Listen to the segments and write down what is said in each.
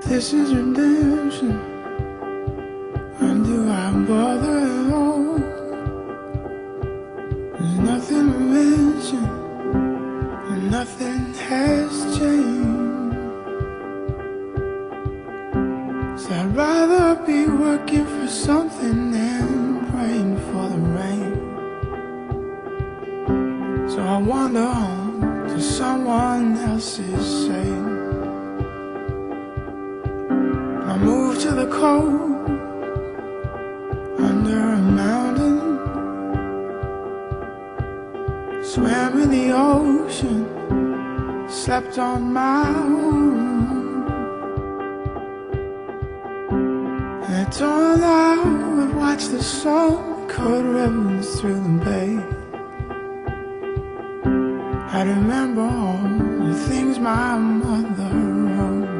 this is redemption. When do I bother at all? There's nothing to mention, and nothing has changed. So I'd rather be working for something than praying for the rain. So I wander home to someone else's shame. I moved to the cold under a mountain, swam in the ocean, slept on my own. And it turned out I'd watch the sun cut rivers through the bay. I remember all the things my mother wrote.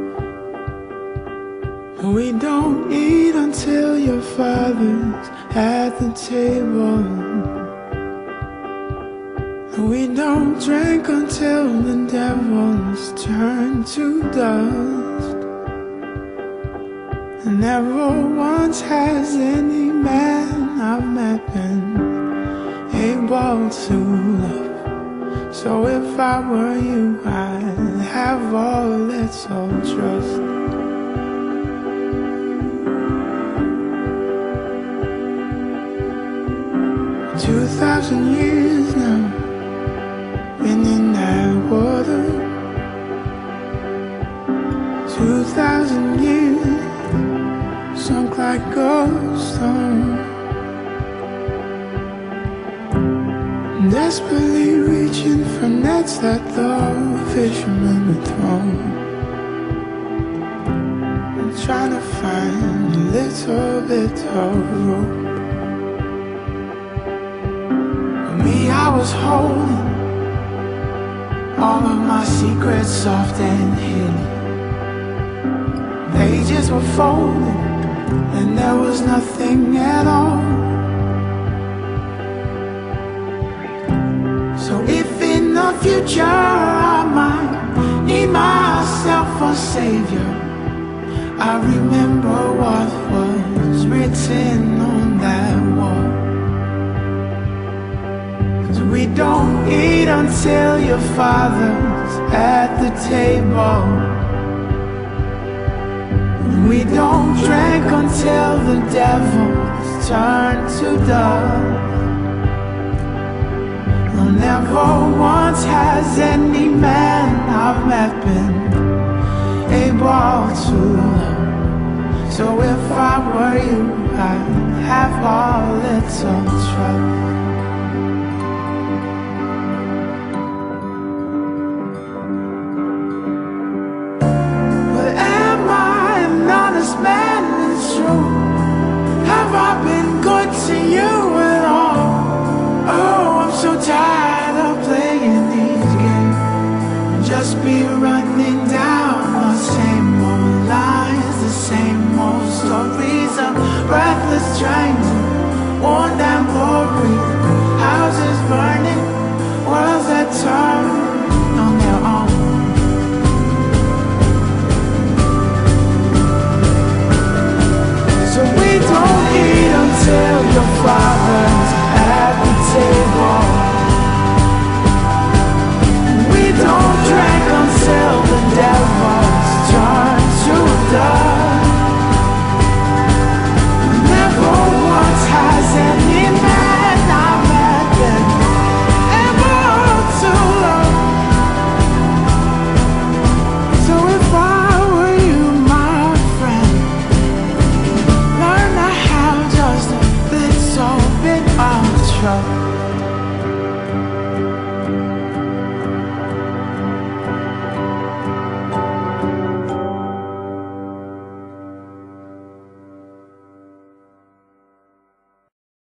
We don't eat until your father's at the table. We don't drink until the devil's turned to dust. And never once has any man I've met been able to love. So if I were you, I'd have all a little trust. 2,000 years now, been in that water. 2,000 years, sunk like ghost stone. Desperately reaching for nets that the fishermen had thrown. I'm trying to find a little bit of rope. I was holding all of my secrets soft and hidden. Pages were folded and there was nothing at all. So if in the future I might need myself a savior, I remember what was written on that wall. We don't eat until your father's at the table. We don't drink until the devil's turned to dust. No, never once has any man I've met been able to love. So if I were you, I'd have all little trust.